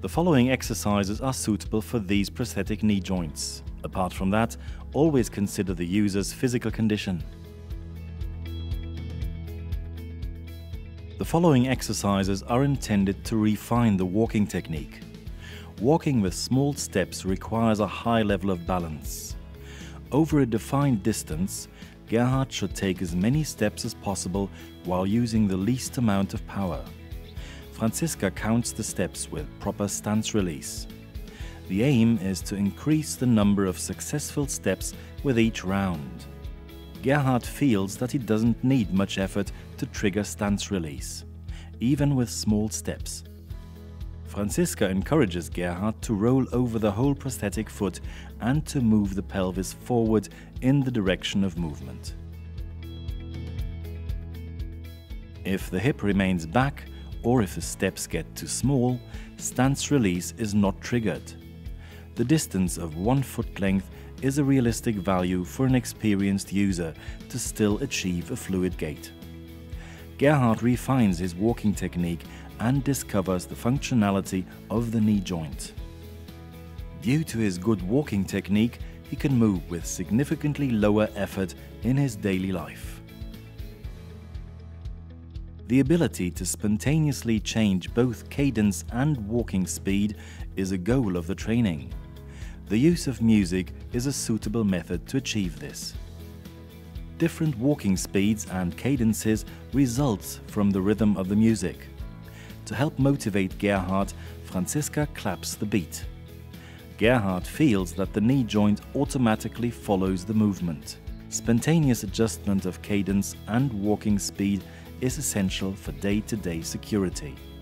The following exercises are suitable for these prosthetic knee joints. Apart from that, always consider the user's physical condition. The following exercises are intended to refine the walking technique. Walking with small steps requires a high level of balance. Over a defined distance, Gerhard should take as many steps as possible while using the least amount of power. Franziska counts the steps with proper stance release. The aim is to increase the number of successful steps with each round. Gerhard feels that he doesn't need much effort to trigger stance release, even with small steps. Franziska encourages Gerhard to roll over the whole prosthetic foot and to move the pelvis forward in the direction of movement. If the hip remains back, or if the steps get too small, stance release is not triggered. The distance of 1 foot length is a realistic value for an experienced user to still achieve a fluid gait. Gerhard refines his walking technique and discovers the functionality of the knee joint. Due to his good walking technique, he can move with significantly lower effort in his daily life. The ability to spontaneously change both cadence and walking speed is a goal of the training. The use of music is a suitable method to achieve this. Different walking speeds and cadences result from the rhythm of the music. To help motivate Gerhard, Franziska claps the beat. Gerhard feels that the knee joint automatically follows the movement. Spontaneous adjustment of cadence and walking speed is essential for day-to-day security.